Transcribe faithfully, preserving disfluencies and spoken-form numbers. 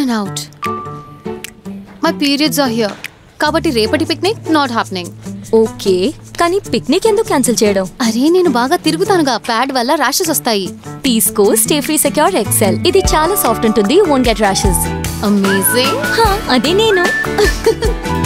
and out. My periods are here. కాబట్టి రేపటి picnic not happening. Okay, కానీ picnic ఎందుకు క్యాన్సిల్ చేయడం? అరే నేను బాగా తిరుగుతానుగా, ప్యాడ్ వల్ల ర్యాషెస్ వస్తాయి. తీసుకో స్టే ఫ్రీ సెక్యూర్ ఎక్సెల్. ఇది చాలా సాఫ్ట్ ఉంటుంది, వోంట్ గెట్ ర్యాషెస్. అమేజింగ్. అదే నేను.